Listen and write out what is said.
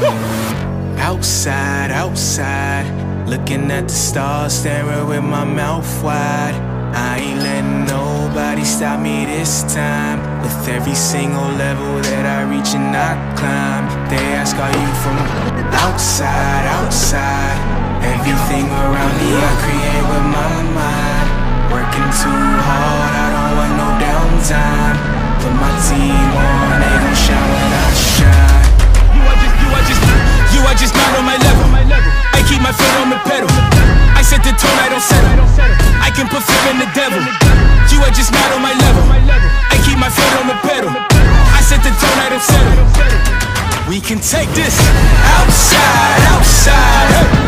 Outside, outside, looking at the stars, staring with my mouth wide. I ain't letting nobody stop me this time. With every single level that I reach and I climb, they ask, are you from outside, outside? Everything around me I create with my mind. Working too hard, I don't want no downtime. Put my team on, they gon' shine when I shine. You are just not on my level. I keep my foot on the pedal. I set the tone, I don't settle. I can put fear in the devil. You are just not on my level. I keep my foot on the pedal. I set the tone, I don't settle. We can take this outside, outside.